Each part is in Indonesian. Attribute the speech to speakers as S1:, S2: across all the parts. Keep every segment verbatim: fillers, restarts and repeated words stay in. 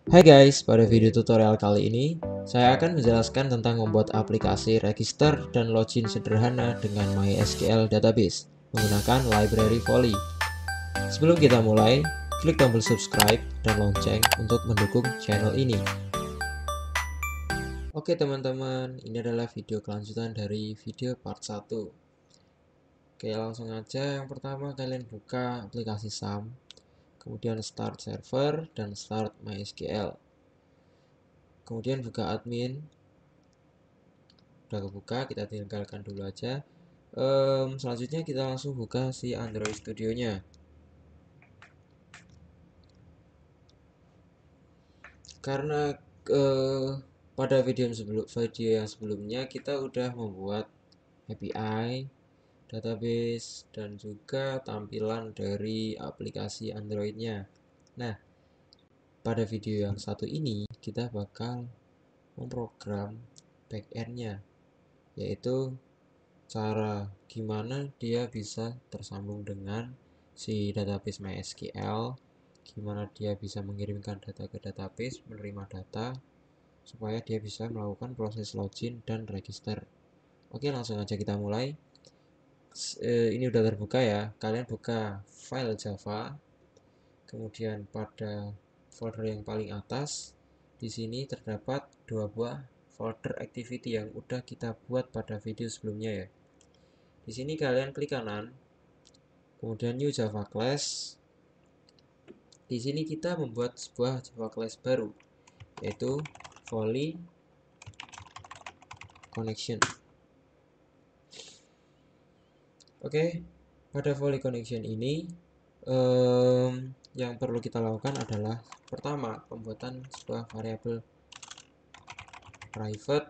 S1: Hai guys, pada video tutorial kali ini saya akan menjelaskan tentang membuat aplikasi register dan login sederhana dengan MySQL database menggunakan library Volley. Sebelum kita mulai, klik tombol subscribe dan lonceng untuk mendukung channel ini. Oke teman-teman, ini adalah video kelanjutan dari video part satu. Oke, langsung aja. Yang pertama kalian buka aplikasi S A M, kemudian start server dan start MySQL. Kemudian buka admin. Udah kebuka, kita tinggalkan dulu aja. Um, selanjutnya kita langsung buka si Android Studio-nya. Karena uh, pada video yang, sebelum, video yang sebelumnya kita udah membuat A P I, database, dan juga tampilan dari aplikasi Android-nya. Nah, pada video yang satu ini kita bakal memprogram backend-nya, yaitu cara gimana dia bisa tersambung dengan si database MySQL, gimana dia bisa mengirimkan data ke database, menerima data, supaya dia bisa melakukan proses login dan register. Oke, langsung aja kita mulai. E, ini udah terbuka ya, kalian buka file Java, kemudian pada folder yang paling atas, di sini terdapat dua buah folder activity yang udah kita buat pada video sebelumnya ya. Di sini kalian klik kanan, kemudian new Java class. Di sini kita membuat sebuah Java class baru, yaitu Volley Connection. Oke, pada Volley Connection ini um, yang perlu kita lakukan adalah pertama, pembuatan sebuah variabel private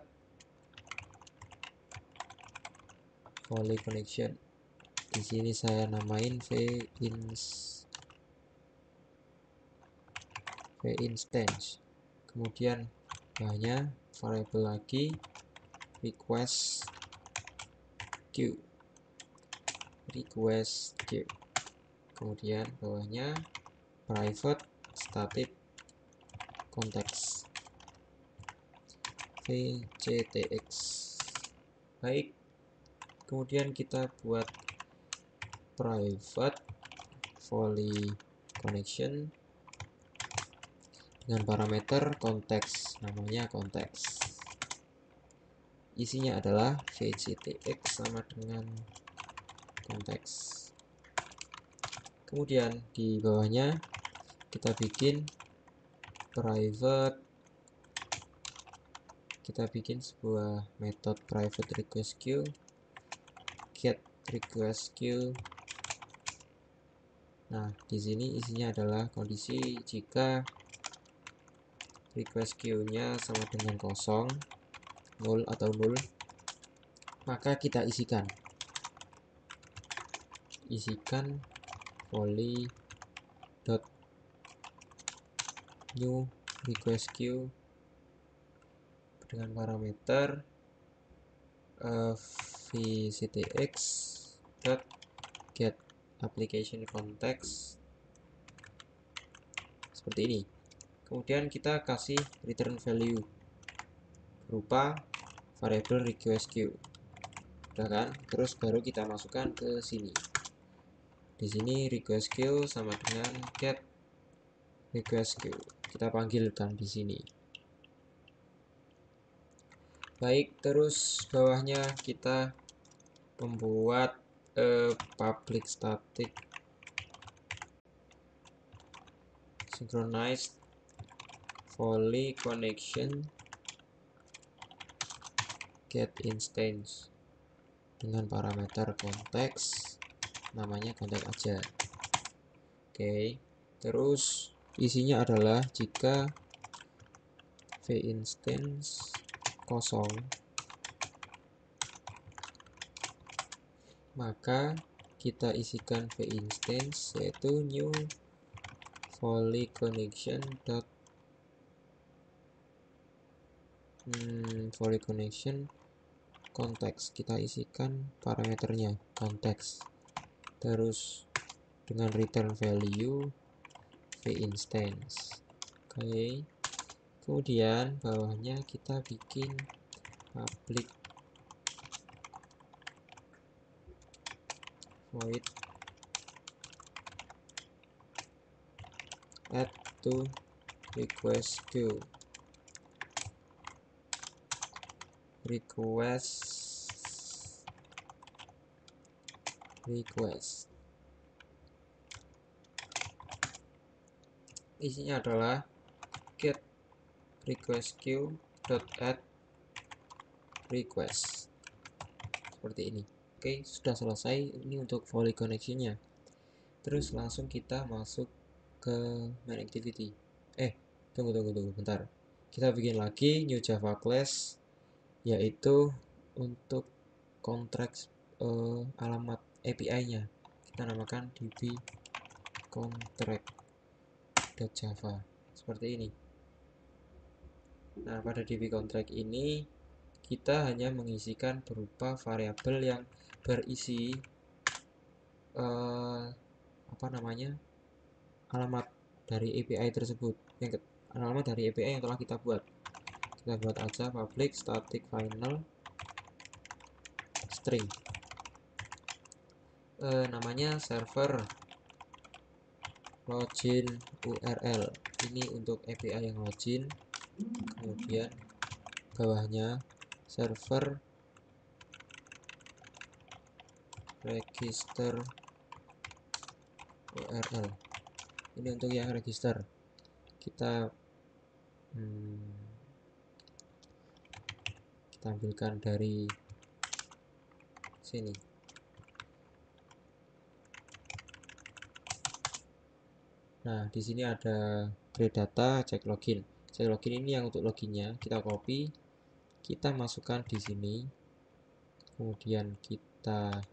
S1: Volley Connection. Di sini saya namain vinst vinstance. Kemudian banyak variabel lagi request queue request queue. Kemudian bawahnya private static context vctx. Baik, kemudian kita buat private Volley connection dengan parameter konteks, namanya konteks. Isinya adalah vctx sama dengan konteks. Kemudian di bawahnya kita bikin private, kita bikin sebuah metode private request queue, get request queue. Nah, di sini isinya adalah kondisi jika request queue-nya sama dengan kosong, nol atau nol, maka kita isikan isikan volley dot new request queue dengan parameter uh, vctx dot get application context seperti ini. Kemudian kita kasih return value berupa variable request queue. Udah kan? Terus baru kita masukkan ke sini. Di sini request queue sama dengan get request queue. Kita panggilkan di sini. Baik, terus bawahnya kita membuat uh, public static synchronized Volley connection get instance dengan parameter konteks, namanya konteks aja. Oke, terus isinya adalah jika vinstance kosong, maka kita isikan vinstance yaitu new Volley connection dot hmm, Volley connection konteks, kita isikan parameternya konteks, terus dengan return value vinstance. Oke, Kemudian bawahnya kita bikin public void add to request queue. Request request isinya adalah get request queue dot add request seperti ini. Oke, sudah selesai. Ini untuk volley connection-nya. Terus langsung kita masuk ke main activity. Eh, tunggu tunggu tunggu bentar. Kita bikin lagi new Java class, yaitu untuk kontrak eh, alamat A P I-nya. Kita namakan db contract.java seperti ini. Nah, pada db contract ini kita hanya mengisikan berupa variabel yang berisi eh, apa namanya alamat dari A P I tersebut, yang alamat dari A P I yang telah kita buat. Kita buat aja public static final string, eh, namanya server login U R L. Ini untuk A P I yang login. Kemudian bawahnya server register U R L. Ini untuk yang register. Kita hmm, kita ambilkan dari sini. Nah, di sini ada create data, cek login. Cek login ini yang untuk loginnya, kita copy, kita masukkan di sini. Kemudian kita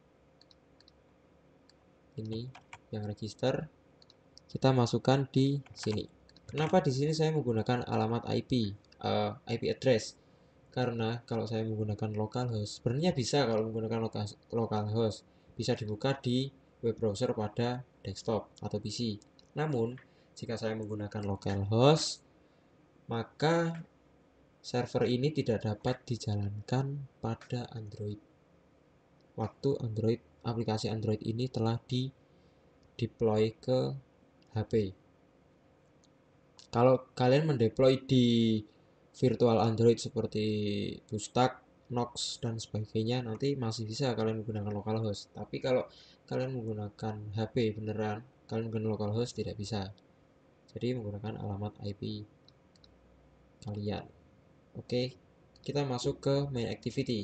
S1: ini yang register, kita masukkan di sini. Kenapa di sini saya menggunakan alamat I P, uh, I P address? Karena kalau saya menggunakan localhost, sebenarnya bisa kalau menggunakan localhost, bisa dibuka di web browser pada desktop atau P C. Namun, jika saya menggunakan localhost, maka server ini tidak dapat dijalankan pada Android. Waktu Android, aplikasi Android ini telah di deploy ke H P. Kalau kalian mendeploy di virtual Android seperti BlueStack, Nox, dan sebagainya, nanti masih bisa kalian menggunakan localhost. Tapi kalau kalian menggunakan H P beneran, kalian menggunakan localhost tidak bisa. Jadi menggunakan alamat I P kalian. Oke, kita masuk ke main activity.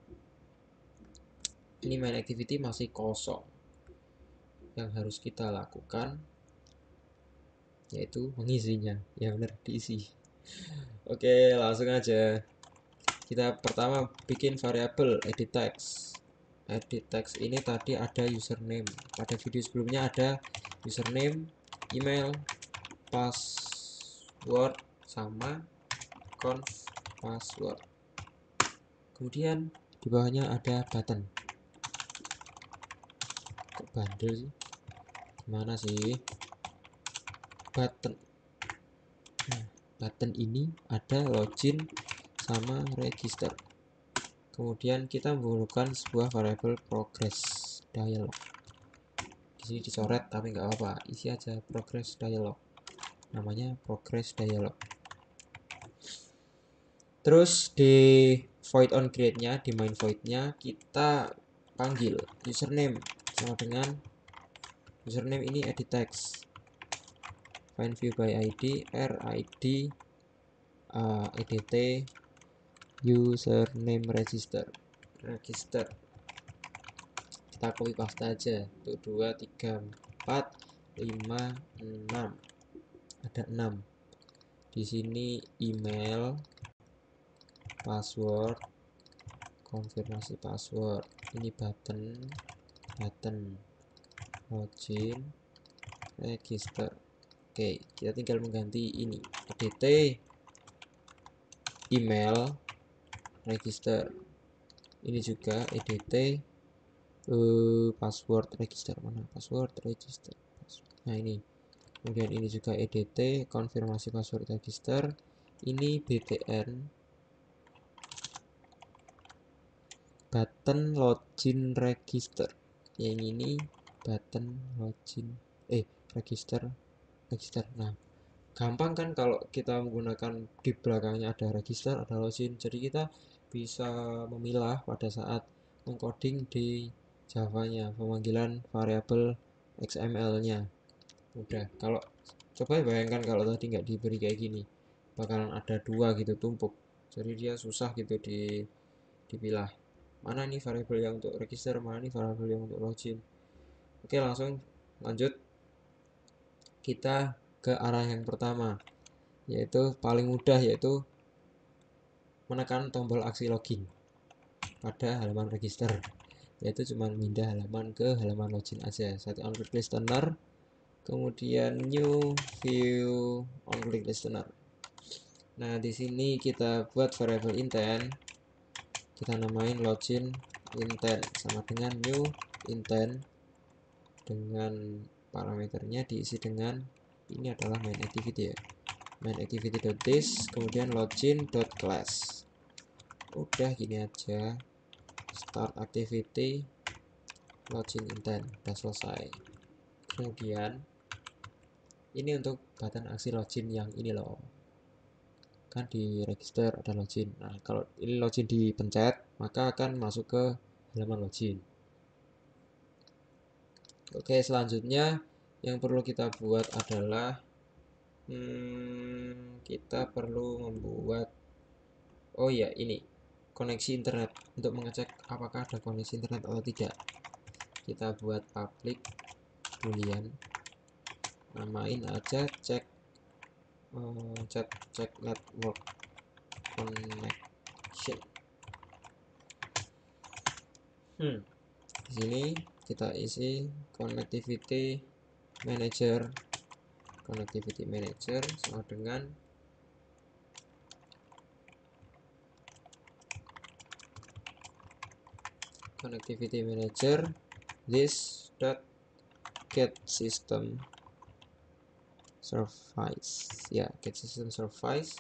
S1: Ini main activity masih kosong. Yang harus kita lakukan yaitu mengisinya, yang benar diisi. Oke, langsung aja. Kita pertama bikin variabel edit text. Edit text ini tadi ada username. Pada video sebelumnya ada username, email, password, sama conf password. Kemudian di bawahnya ada button. Kok bandel sih? Gimana sih? Button. Nah, button ini ada login sama register. Kemudian kita menggunakan sebuah variabel progress dialog. Di sini dicoret tapi nggak apa-apa, isi aja progress dialog. Namanya progress dialog. Terus di void on create-nya, di main void-nya kita panggil username sama dengan username ini edit text. Find view by I D, R I D, uh, edt, username register. Register. Kita copy paste aja. Tuh dua, tiga, empat, lima, enam. Ada enam. Di sini email, password, konfirmasi password. Ini button, button, login, register. Oke, kita tinggal mengganti ini edt, email, register. Ini juga edt, uh, password, register. Mana password, register? Nah ini. Kemudian ini juga edt, konfirmasi password register. ini btn button login register, yang ini button login eh register register. Nah, gampang kan kalau kita menggunakan di belakangnya ada register, ada login, jadi kita bisa memilah pada saat mengcoding di Java-nya, pemanggilan variabel X M L-nya. Udah, kalau coba bayangkan kalau tadi nggak diberi kayak gini, bakalan ada dua gitu tumpuk, jadi dia susah gitu di dipilah. Mana nih variabel yang untuk register, mana nih variabel yang untuk login. Oke, langsung lanjut kita ke arah yang pertama, yaitu paling mudah, yaitu menekan tombol aksi login pada halaman register, yaitu cuma pindah halaman ke halaman login aja. Satu on click listener, kemudian new view on click listener. Nah, di sini kita buat variable intent, kita namain login intent sama dengan new intent, dengan parameternya diisi dengan ini adalah main activity ya, main activity.this, kemudian login.class. Udah gini aja, start activity login intent, udah selesai. Kemudian ini untuk button aksi login yang ini loh, kan di register ada login. Nah, kalau ini login dipencet maka akan masuk ke halaman login. Oke, selanjutnya yang perlu kita buat adalah hmm, kita perlu membuat, oh ya, ini koneksi internet untuk mengecek apakah ada koneksi internet atau tidak. Kita buat public boolean, namain aja cek uh, cek cek network connection. Hmm, di sini kita isi connectivity manager, connectivity manager sama dengan connectivity manager this dot get system service, ya, get system service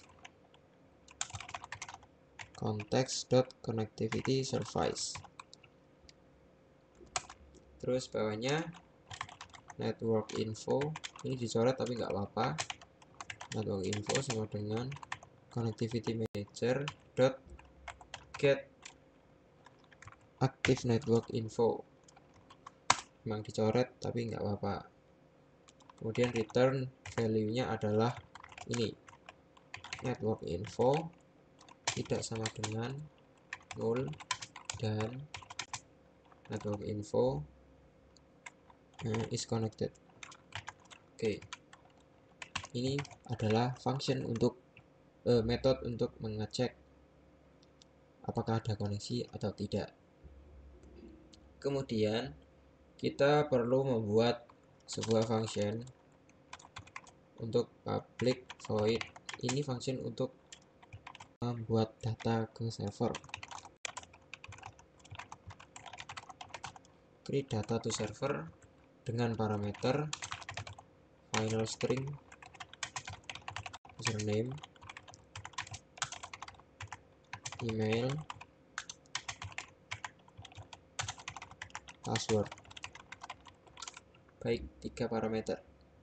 S1: context dot connectivity service. Terus bawahnya network info, ini dicoret tapi nggak apa-apa. Network info sama dengan connectivity manager dot get active network info, memang dicoret tapi nggak apa-apa. Kemudian return value-nya adalah ini, network info tidak sama dengan null dan network info uh, is connected. Oke, ini adalah function untuk uh, metode untuk mengecek apakah ada koneksi atau tidak. Kemudian kita perlu membuat sebuah function untuk public void, ini function untuk membuat data ke server. Create data to server dengan parameter final string, username, email, password. Baik, tiga parameter.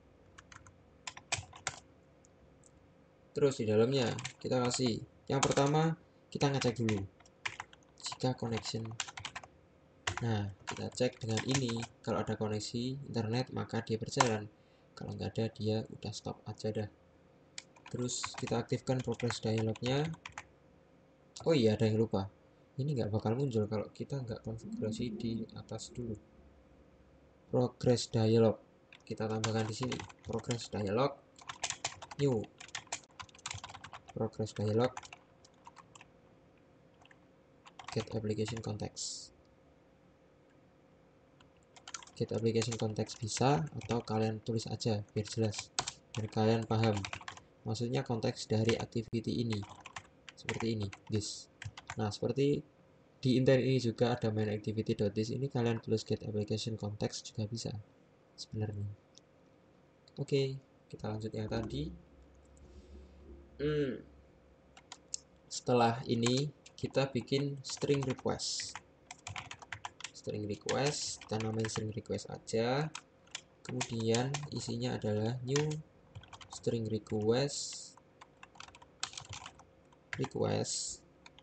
S1: Terus di dalamnya kita kasih, yang pertama kita ngecek dulu jika connection. Nah, kita cek dengan ini, kalau ada koneksi internet maka dia berjalan, kalau nggak ada dia udah stop aja dah. Terus kita aktifkan progress dialognya. Oh iya, ada yang lupa, ini nggak bakal muncul kalau kita nggak konfigurasi di atas dulu. Progress dialog kita tambahkan di sini, progress dialog new, progress dialog get application context. Get application context bisa, atau kalian tulis aja biar jelas, biar kalian paham maksudnya konteks dari activity ini, seperti ini, this. Nah, seperti di intent ini juga ada main activity.this, ini kalian tulis get application context juga bisa sebenarnya. Oke, kita lanjut yang tadi. hmm, Setelah ini kita bikin string request. String request, kita namain string request aja. Kemudian isinya adalah new string request request.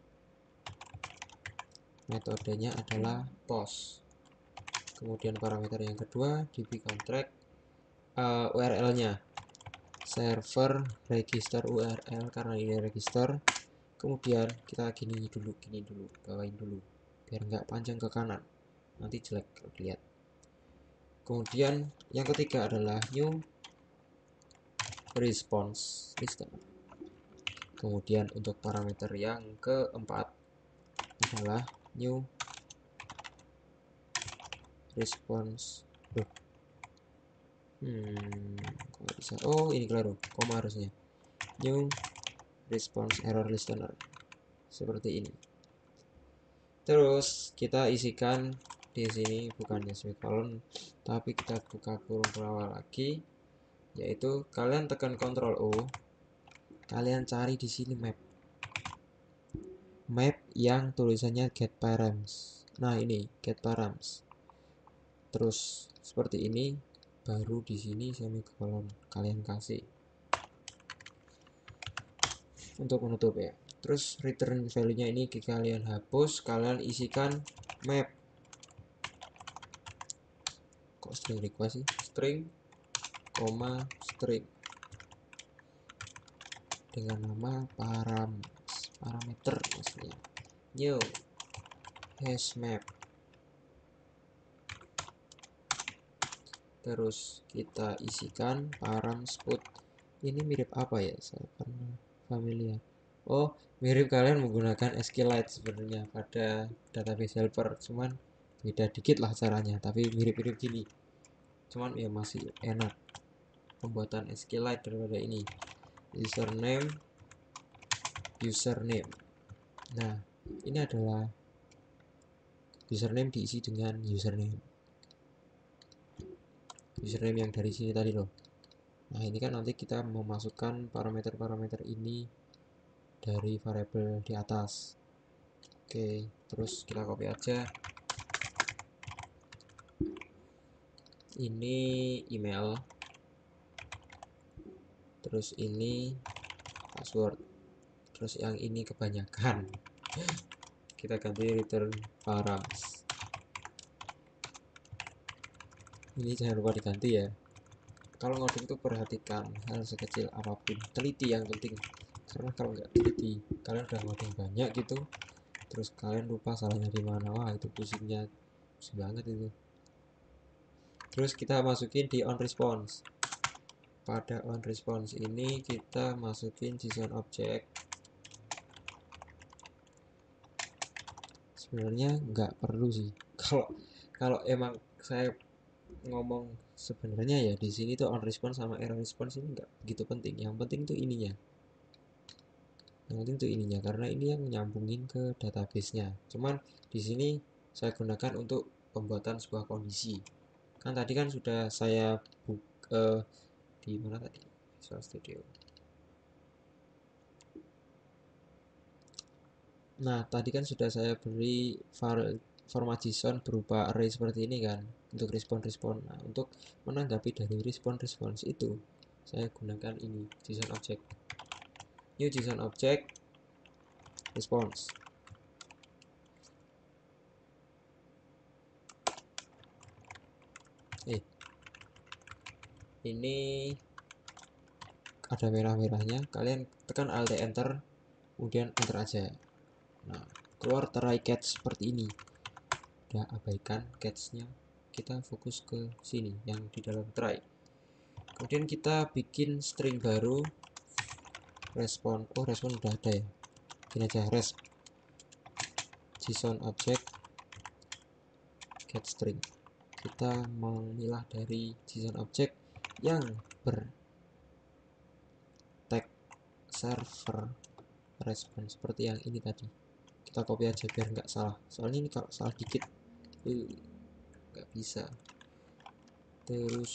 S1: Metodenya adalah post. Kemudian parameter yang kedua dbContract, uh, U R L-nya server register U R L karena ini register. Kemudian kita gini dulu, gini dulu, bawain dulu biar nggak panjang ke kanan, nanti jelek kalau dilihat. Kemudian yang ketiga adalah new response listener. Kemudian untuk parameter yang keempat adalah new response. Loh. Hmm, kok bisa? Oh, ini keliru, koma harusnya. New response error listener. Seperti ini. Terus kita isikan di sini bukannya semicolon, tapi kita buka kurung pelawal lagi, yaitu kalian tekan Ctrl O, kalian cari di sini map. Map yang tulisannya get params. Nah, ini get params. Terus seperti ini, baru di sini semicolon kalian kasih untuk menutup ya. Terus return value-nya ini kalian hapus, kalian isikan map. Kok string request sih? String, koma, string dengan nama param parameter maksudnya. New hash map. Terus kita isikan params put. Ini mirip apa ya? Saya pernah familiar. Oh, mirip kalian menggunakan SQLite sebenarnya pada database helper, cuman beda dikit lah caranya, tapi mirip-mirip gini. Cuman ya masih enak pembuatan SQLite daripada ini. Username, username. Nah, ini adalah username diisi dengan username. Username yang dari sini tadi loh. Nah, ini kan nanti kita memasukkan parameter-parameter ini dari variabel di atas. Oke, terus kita copy aja. Ini email. Terus ini password. Terus yang ini kebanyakan. Kita ganti return params. Ini jangan lupa diganti ya. Kalau ngoding itu perhatikan hal sekecil apapun, teliti yang penting. Karena kalau nggak teliti, kalian udah ngoding banyak gitu, terus kalian lupa salahnya di mana, wah itu pusingnya, pusing banget itu. Terus kita masukin di on response. Pada on response ini kita masukin JSON object. Sebenarnya nggak perlu sih. Kalau kalau emang saya ngomong sebenarnya ya di sini tuh on response sama error response ini nggak begitu penting. Yang penting tuh ininya. Yang penting tuh ininya karena ini yang nyambungin ke database-nya. Cuman di sini saya gunakan untuk pembuatan sebuah kondisi. Kan tadi kan sudah saya buka di mana tadi? Visual Studio. Nah, tadi kan sudah saya beri format JSON berupa array seperti ini kan untuk respon-respon. Nah, untuk menanggapi dari respon-respons itu saya gunakan ini JSON object. New JSON object response. Eh, ini ada merah-merahnya. Kalian tekan Alt Enter, kemudian Enter aja. Nah, keluar try catch seperti ini. Udah abaikan catch-nya. Kita fokus ke sini yang di dalam try. Kemudian kita bikin string baru respon. Oh, respon udah ada ya. Gini aja resp JSON object get string. Kita memilah dari JSON object yang ber tag server respon seperti yang ini tadi. Kita copy aja biar nggak salah. Soalnya ini kalau salah dikit nggak bisa. Terus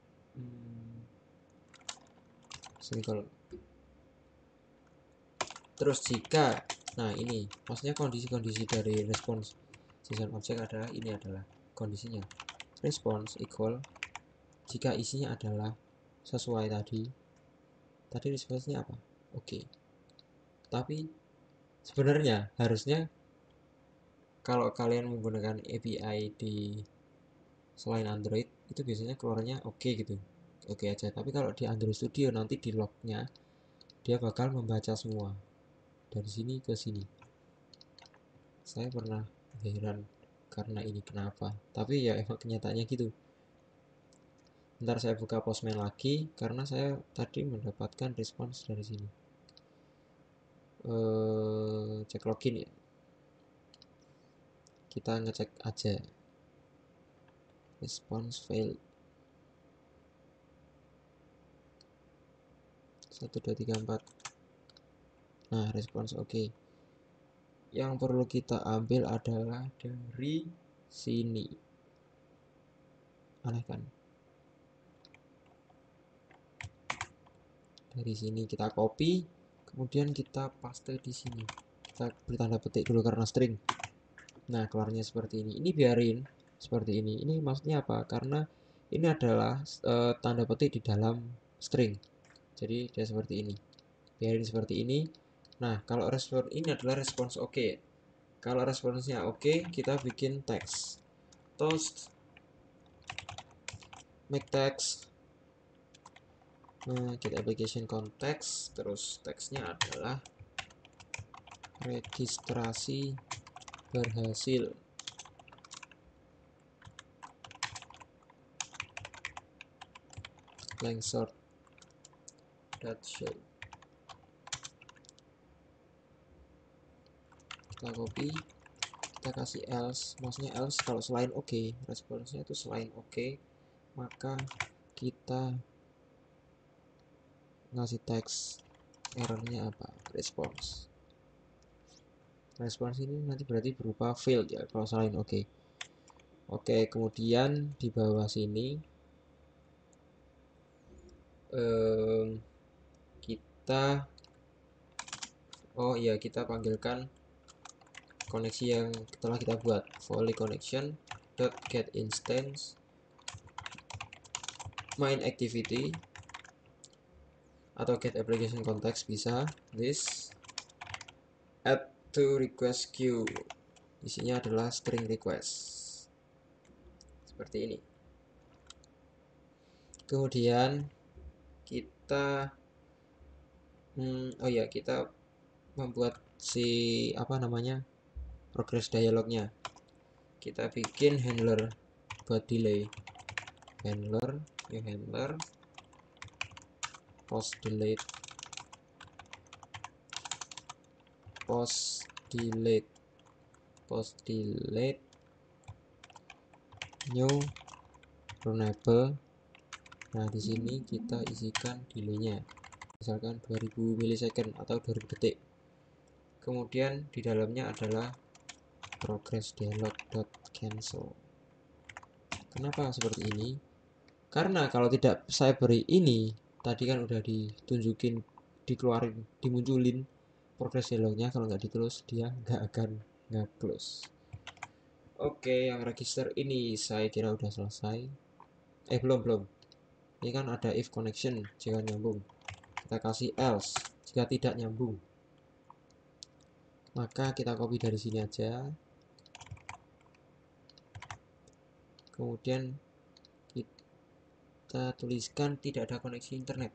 S1: hmm, semicolon. Terus jika, nah ini maksudnya kondisi-kondisi dari response JSON object adalah ini adalah kondisinya. Response equal jika isinya adalah sesuai tadi. Tadi response-nya apa? Oke. Okay. Tapi sebenarnya harusnya kalau kalian menggunakan A P I di selain Android itu biasanya keluarnya oke okay gitu. Oke okay aja. Tapi kalau di Android Studio nanti di lognya dia bakal membaca semua dari sini ke sini. Saya pernah heran karena ini kenapa, tapi ya emang kenyataannya gitu. Ntar saya buka Postman lagi karena saya tadi mendapatkan respons dari sini. Eee, cek login ya. Kita ngecek aja. Response failed. satu dua tiga empat. Nah, respons oke. Okay. Yang perlu kita ambil adalah dari sini. Aneh kan? Dari sini kita copy, kemudian kita paste di sini. Kita beri tanda petik dulu karena string. Nah, keluarnya seperti ini. Ini biarin seperti ini. Ini maksudnya apa? Karena ini adalah e, tanda petik di dalam string. Jadi dia seperti ini. Biarin seperti ini. Nah, kalau respon ini adalah respons oke. Okay. Kalau responsnya oke, okay, kita bikin teks. Toast make text nah, get application context, terus teksnya adalah registrasi berhasil. Length sort dot show. Kita copy, kita kasih else, maksudnya else kalau selain oke, okay, responsnya itu selain oke, okay, maka kita ngasih teks errornya apa, response. Respons ini nanti berarti berupa failed ya kalau selain oke. Okay. Oke, okay, kemudian di bawah sini um, kita oh iya kita panggilkan koneksi yang telah kita buat, volley connection dot get instance main activity atau get application context bisa. This add to request queue, isinya adalah string request seperti ini. Kemudian kita hmm, oh ya kita membuat si apa namanya progress dialognya. Kita bikin handler buat delay, handler ya handler post delete post delete post delete new runnable. Nah di sini kita isikan delaynya misalkan dua ribu milisecond atau dua ribu detik. Kemudian di dalamnya adalah progress dialog dot cancel. Kenapa seperti ini? Karena kalau tidak saya beri ini, tadi kan udah ditunjukin, dikeluarin, dimunculin progress dialognya. Kalau nggak di-close dia nggak akan nggak close. Oke, yang register ini saya kira udah selesai. Eh belum belum. Ini kan ada if connection jika nyambung. Kita kasih else jika tidak nyambung. Maka kita copy dari sini aja. Kemudian kita tuliskan tidak ada koneksi internet.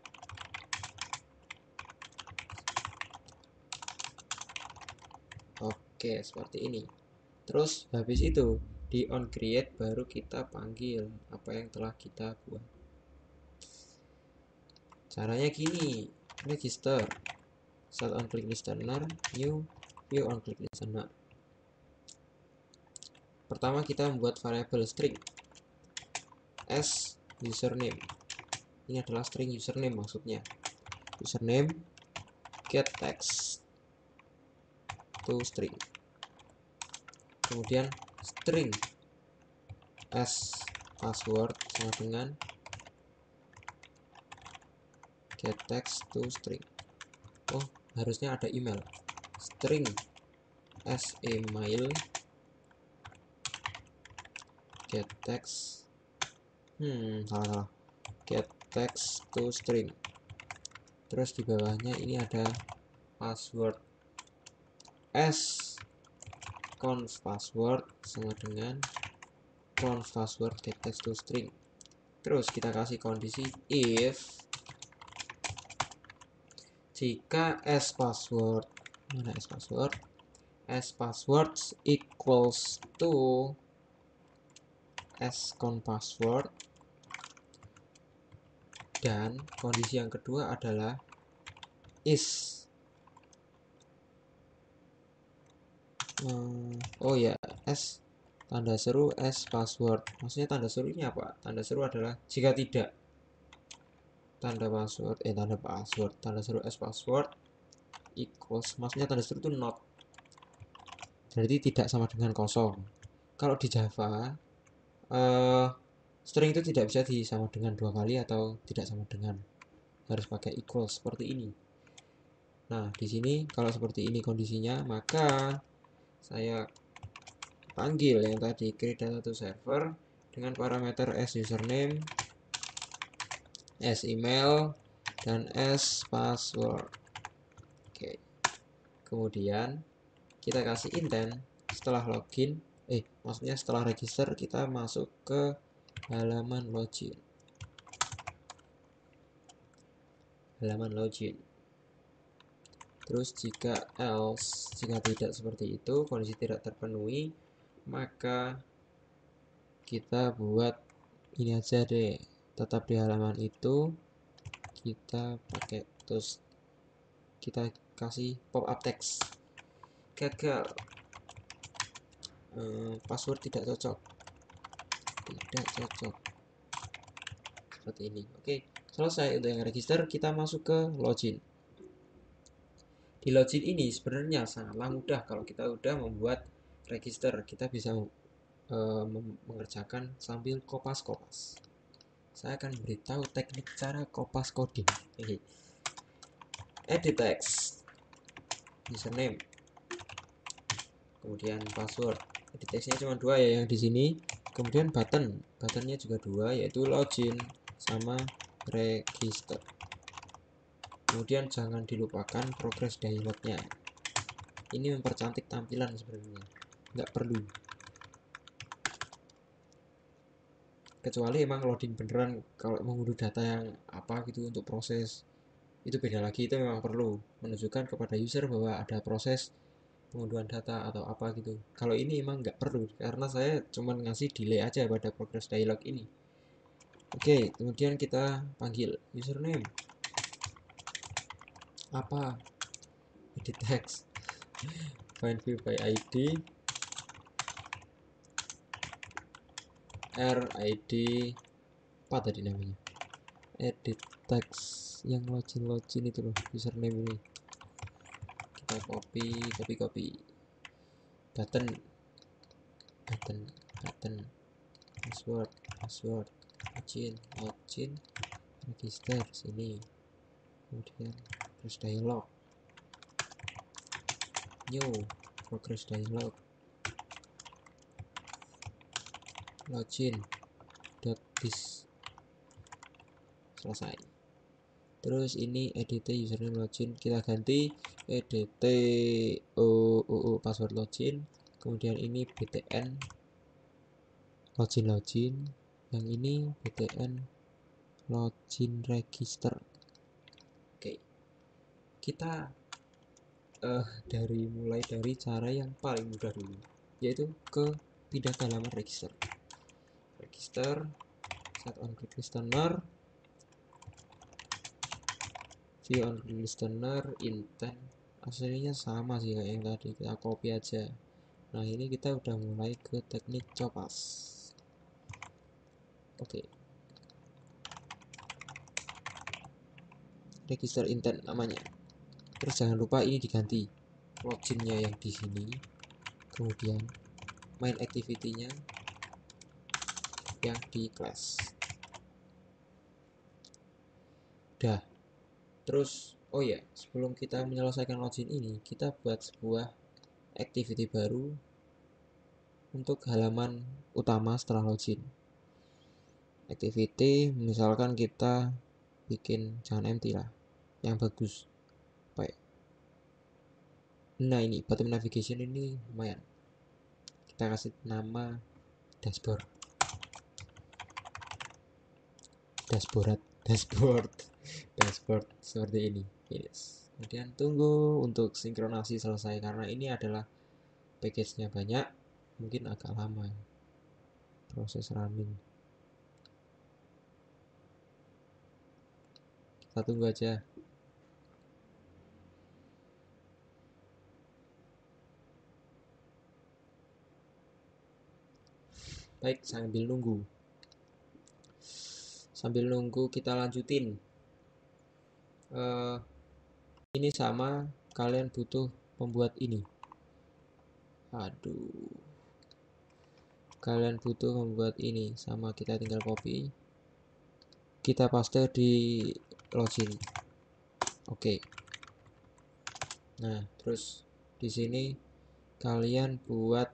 S1: Oke, seperti ini. Terus habis itu di on create baru kita panggil apa yang telah kita buat. Caranya gini, register set on click listener new view on click listener. Pertama kita membuat variabel string as username. Ini adalah string username maksudnya. Username get text to string. Kemudian string as password sama dengan get text to string. Oh harusnya ada email, string as email get text hmm salah salah get text to string. Terus di bawahnya ini ada password as conf password sama dengan conf password get text to string. Terus kita kasih kondisi if jika s password, mana s password, s password equals to s conf password, dan kondisi yang kedua adalah is hmm, oh ya s tanda seru s password. Maksudnya tanda seru ini apa? Tanda seru adalah jika tidak tanda password eh tanda password tanda seru s password equals, maksudnya tanda seru itu not, berarti tidak sama dengan kosong. Kalau di Java uh, string itu tidak bisa disama dengan dua kali atau tidak sama dengan, harus pakai equals seperti ini. Nah di sini kalau seperti ini kondisinya, maka saya panggil yang tadi create data to server dengan parameter as username, as email, dan as password. Oke, kemudian kita kasih intent setelah login, eh maksudnya setelah register kita masuk ke halaman login, halaman login. Terus jika else, jika tidak seperti itu, kondisi tidak terpenuhi, maka kita buat ini aja deh, tetap di halaman itu kita pakai terus kita kasih pop up text gagal, hmm, password tidak cocok, tidak cocok, seperti ini. Oke, selesai untuk yang register. Kita masuk ke login. Di login ini sebenarnya sangatlah mudah. Kalau kita udah membuat register, kita bisa uh, mengerjakan sambil kopas-kopas. Saya akan beritahu teknik cara kopas coding. Edit text, username, kemudian password. Edit textnya cuma dua ya yang di sini. Kemudian button, buttonnya juga dua, yaitu login sama register. Kemudian jangan dilupakan progress dialognya. Ini mempercantik tampilan sebenarnya, nggak perlu. Kecuali emang loading beneran, kalau mengunduh data yang apa gitu untuk proses, itu beda lagi, itu memang perlu menunjukkan kepada user bahwa ada proses pengunduhan data atau apa gitu. Kalau ini emang nggak perlu, karena saya cuma ngasih delay aja pada progress dialog ini. Oke, kemudian kita panggil username apa, edit text, find view by I D, R I D apa tadi namanya, edit text yang login login itu loh, username ini kita copy copy copy button button button password password login login register sini, kemudian progress dialog, new progress dialog, login dot this, selesai. Terus ini edt username login kita ganti edt oh, oh, oh, password login, kemudian ini btn login login, yang ini btn login register. Oke, kita uh, dari mulai dari cara yang paling mudah dulu, yaitu ke pindah ke halaman register. Register, set on click listener, view on click listener, intent aslinya sama sih kayak yang tadi, kita copy aja. Nah ini kita udah mulai ke teknik copas. Oke, register intent namanya. Terus jangan lupa ini diganti loginnya yang di sini, kemudian main activity-nya yang di class. Udah. Terus Oh ya, sebelum kita menyelesaikan login ini, kita buat sebuah activity baru untuk halaman utama setelah login. Activity misalkan kita bikin jangan empty lah, yang bagus. Baik. Nah ini bottom navigation ini lumayan. Kita kasih nama dashboard. Dashboard, dashboard, dashboard seperti ini. Yes. Kemudian tunggu untuk sinkronasi selesai karena ini adalah package-nya banyak, mungkin agak lama proses running. Kita tunggu aja. Baik, sambil nunggu sambil nunggu kita lanjutin. Uh, ini sama, kalian butuh pembuat ini. Aduh, kalian butuh membuat ini sama, kita tinggal copy, kita paste di login. Oke. Nah, terus di sini kalian buat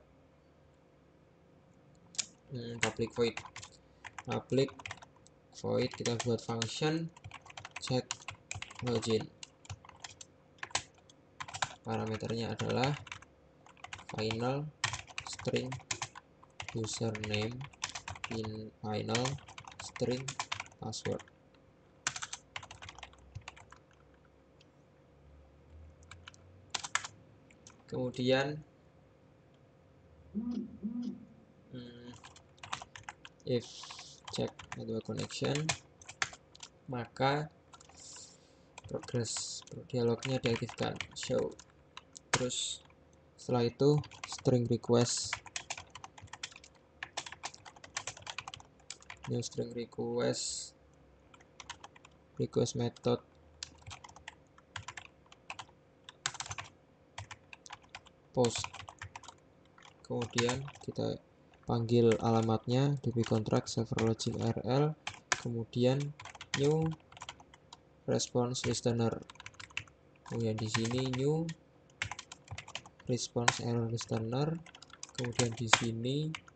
S1: hmm, public void, public void kita buat function check login. Parameternya adalah final string username in final string password. Kemudian hmm, if check network connection, maka progress dialognya diaktifkan show. Terus setelah itu string request, new string request, request method post. Kemudian kita panggil alamatnya db contract server login url, kemudian new response listener. Kemudian di sini new response error listener. Kemudian di sini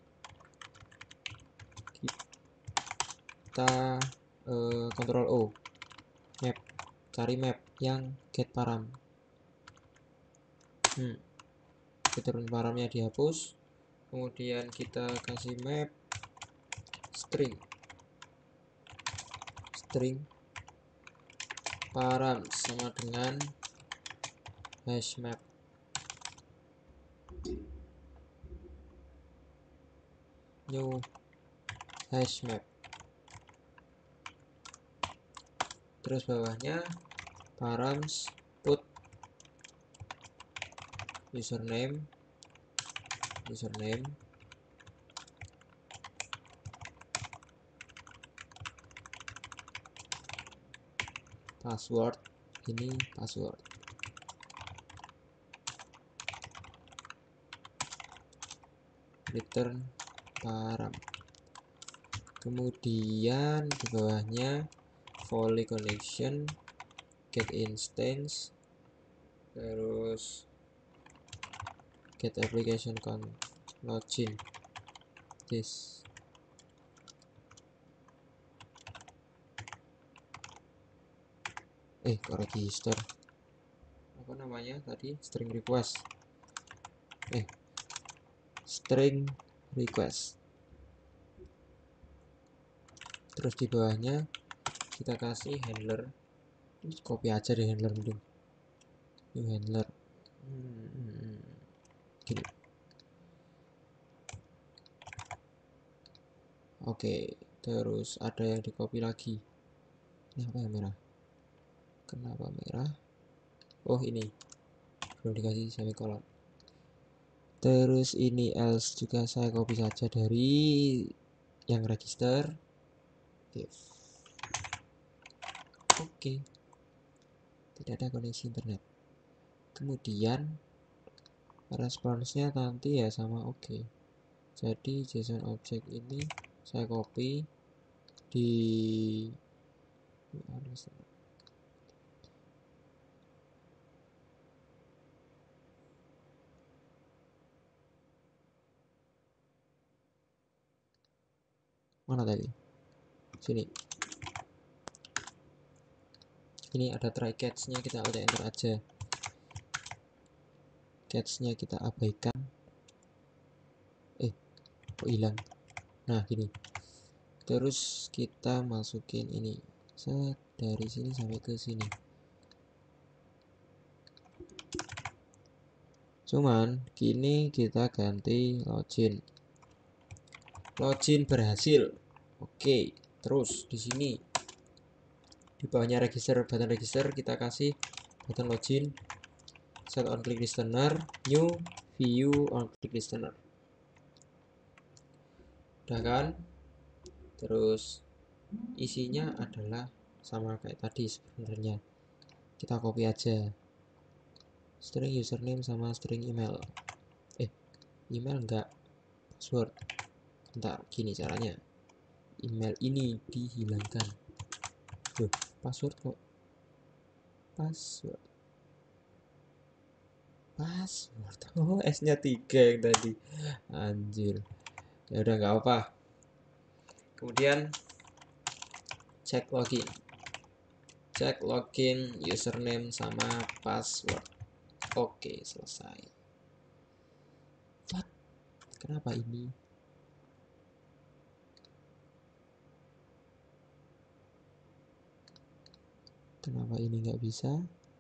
S1: kita uh, Ctrl O, map, cari map yang get param. Hmm. Fitur paramnya dihapus. Kemudian kita kasih map string string param sama dengan hash map. New hash map. Terus bawahnya params put username username password, ini password. Return param. Kemudian di bawahnya volley connection, get instance, terus get application con login this. Eh kok register, apa namanya tadi, string request, eh string request. Terus di bawahnya kita kasih handler, copy aja deh handler mending, new handler. hmm, gini. Oke, terus ada yang di copy lagi. Ini apa yang merah, kenapa merah? Oh ini belum dikasih semikolon. Terus ini else juga saya copy saja dari yang register. If oke, okay. Tidak ada koneksi internet. Kemudian responsnya nanti ya sama oke. Okay. Jadi JSON object ini saya copy di Mana tadi? Sini. Ini ada try catch-nya, kita udah enter aja. Catch-nya kita abaikan. Eh, kok hilang? Nah, gini. Terus kita masukin ini. Set, dari sini sampai ke sini. Cuman kini kita ganti login. Login berhasil. Oke, terus di sini di bawahnya register, button register kita kasih button login, set on click listener, new view on click listener. Udah kan? Terus isinya adalah sama kayak tadi sebenarnya. Kita copy aja. String username sama string email. Eh, email enggak, password. Bentar, gini caranya. Email ini dihilangkan. Tuh, password kok. Password. Password. Oh, S-nya tiga yang tadi. Anjir. Ya udah nggak apa. Kemudian cek login. Cek login, username sama password. Oke, selesai. What? Kenapa ini? Kenapa ini nggak bisa?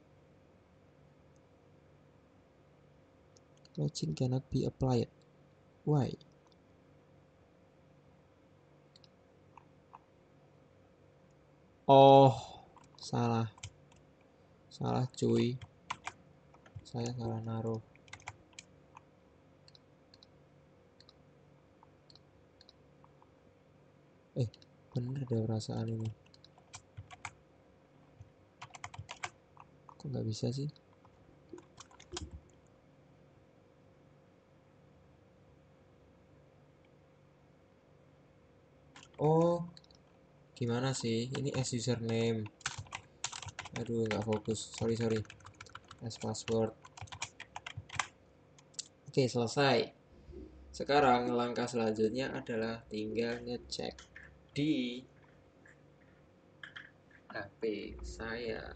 S1: Login cannot be applied. Why? Oh, salah. Salah cuy. Saya salah naruh. Eh, bener deh perasaan ini. Kok nggak bisa sih? Oh, gimana sih? Ini as username. Aduh, nggak fokus. Sorry, sorry. As password. Oke, selesai. Sekarang langkah selanjutnya adalah tinggal ngecek di H P saya.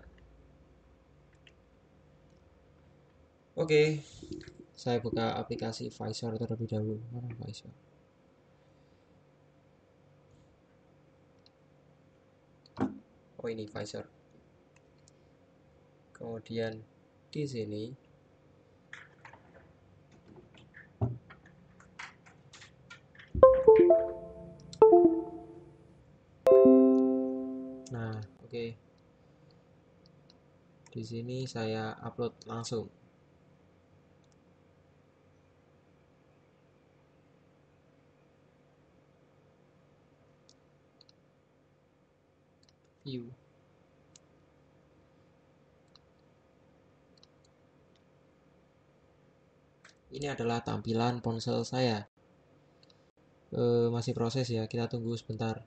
S1: Oke, saya buka aplikasi Visor terlebih dahulu. Mana Visor? Oh, ini Visor. Kemudian di sini nah, oke. Okay. Di sini saya upload langsung. View. Ini adalah tampilan ponsel saya. E, masih proses ya, kita tunggu sebentar.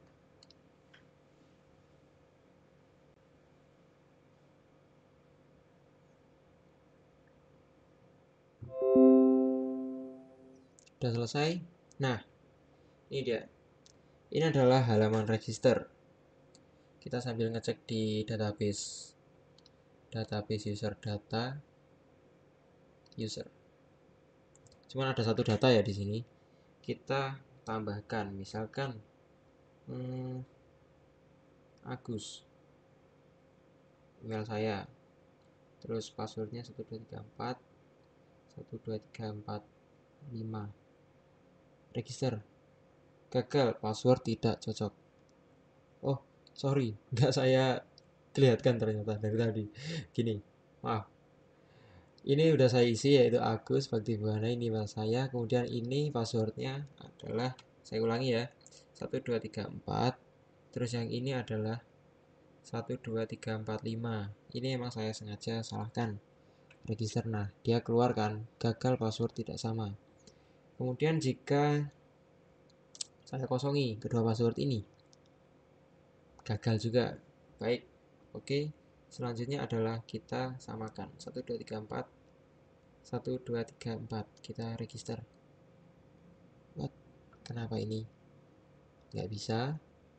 S1: Sudah selesai. Nah, ini dia. Ini adalah halaman register. Kita sambil ngecek di database. Database user data user. Cuman ada satu data ya di sini. Kita tambahkan, misalkan hmm, Agus, email saya. Terus passwordnya satu dua tiga empat satu dua tiga empat lima. Register. Gagal, password tidak cocok. Oh, sorry, nggak saya kelihatan ternyata dari tadi. Gini, maaf. Ini udah saya isi yaitu Agus Bakti Buana, ini email saya. Kemudian ini passwordnya adalah, saya ulangi ya, satu dua tiga empat. Terus yang ini adalah satu dua tiga empat lima. Ini emang saya sengaja salahkan. Register, nah dia keluarkan gagal, password tidak sama. Kemudian jika saya kosongi kedua password ini, gagal juga. Baik, oke. Selanjutnya adalah kita samakan satu dua tiga empat satu dua tiga empat. Kita register. What? Kenapa ini? nggak bisa.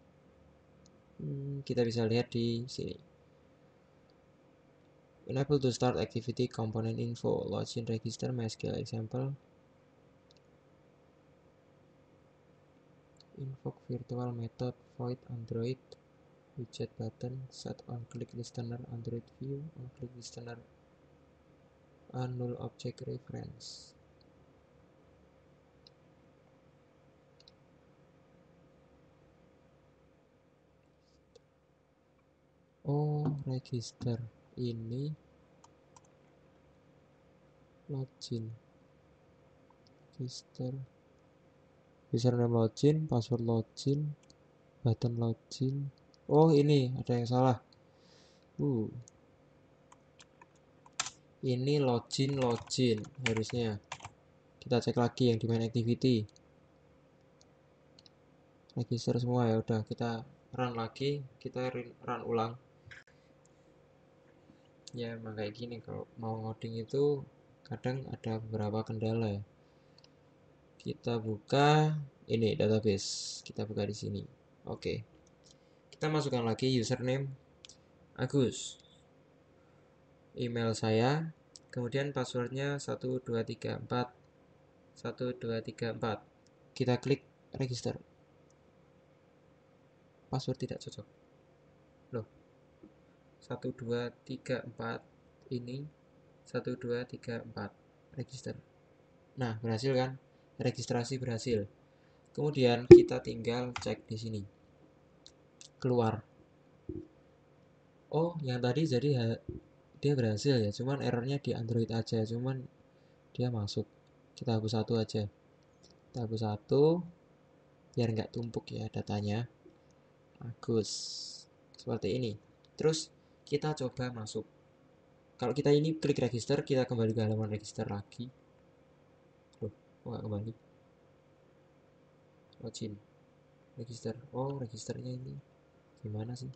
S1: Hmm, kita bisa lihat di sini. Enable to start activity component info login register MySQL example. Invoke virtual method void Android widget button set on click listener Android view on click listener a null object reference. Oh, register ini login register username login, password login, button login. Oh, ini ada yang salah. Uh, ini login login harusnya. Kita cek lagi yang di main activity. Register semua ya udah, kita run lagi, kita run ulang. Ya emang kayak gini kalau mau ngoding itu kadang ada beberapa kendala ya. Kita buka ini database, kita buka di sini. Oke, kita masukkan lagi username Agus, email saya, kemudian passwordnya satu dua tiga empat satu dua tiga empat. Kita klik register. Password tidak cocok. Loh, satu dua tiga empat ini satu dua tiga empat register. Nah, berhasil kan? Registrasi berhasil. Kemudian kita tinggal cek di sini. Keluar. Oh, yang tadi jadi dia berhasil ya, cuman errornya di Android aja, cuman dia masuk. Kita hapus satu aja. Kita hapus satu biar nggak tumpuk ya datanya. Bagus. Seperti ini. Terus kita coba masuk. Kalau kita ini klik register, kita kembali ke halaman register lagi. Loh, kok nggak kembali? Login. Register. Oh, registernya ini gimana sih?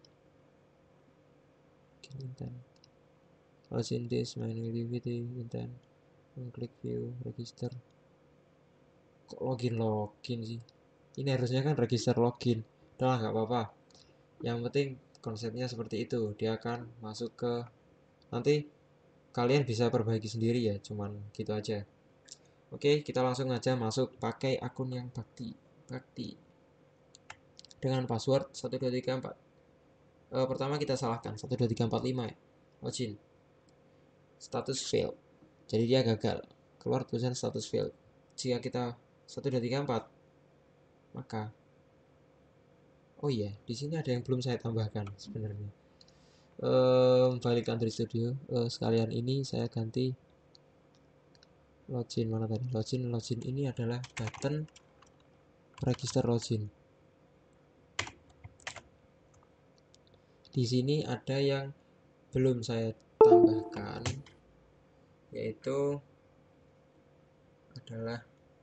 S1: Intent. Login this manual activity intent. Klik view register. Kok login login sih? Ini harusnya kan register login. Udah lah, nggak apa-apa. Yang penting konsepnya seperti itu. Dia akan masuk ke, nanti kalian bisa perbaiki sendiri ya, cuman gitu aja. Oke, kita langsung aja masuk pakai akun yang bakti. Bakti. Dengan password satu dua tiga empat. E, pertama kita salahkan satu dua tiga empat lima ya. Login. Status fail. Jadi dia gagal. Keluar tulisan status fail. Jika kita satu dua tiga empat, maka oh iya, di sini ada yang belum saya tambahkan sebenarnya. Ehm, balik ke Android Studio. E, sekalian ini saya ganti login mana tadi? Login login ini adalah button register login. Di sini ada yang belum saya tambahkan, yaitu adalah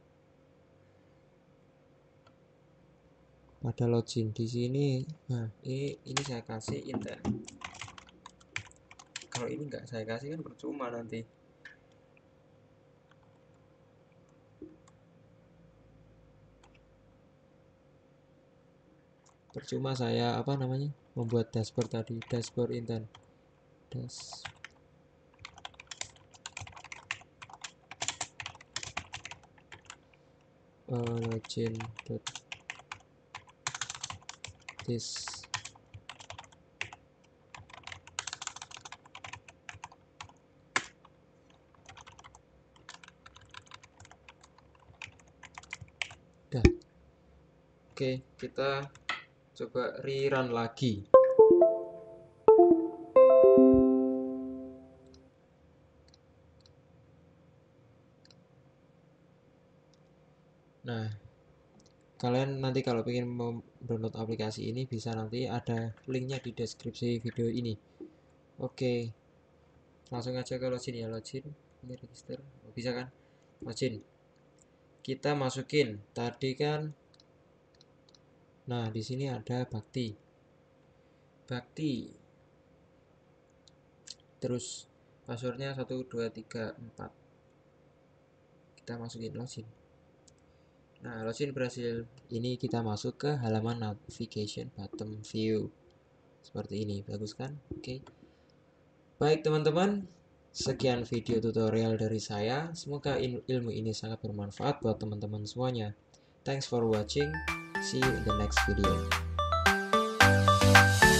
S1: pada login di sini. Nah, ini ini saya kasih intent. Kalau ini nggak saya kasih kan percuma nanti. Percuma saya apa namanya membuat dashboard tadi, dashboard intent. Dash uh, login dot this dah. Oke, kita coba rerun lagi. Nah, kalian nanti kalau ingin download aplikasi ini bisa, nanti ada linknya di deskripsi video ini. Oke, langsung aja ke login ya. Login ini register. Oh, bisa kan? Login. Kita masukin tadi kan. Nah, di sini ada bakti. Bakti. Terus passwordnya satu dua tiga empat. Kita masukin login. Nah, login berhasil. Ini kita masuk ke halaman navigation bottom view. Seperti ini, bagus kan? Oke. Baik teman-teman, sekian video tutorial dari saya. Semoga ilmu ini sangat bermanfaat buat teman-teman semuanya. Thanks for watching. See you in the next video.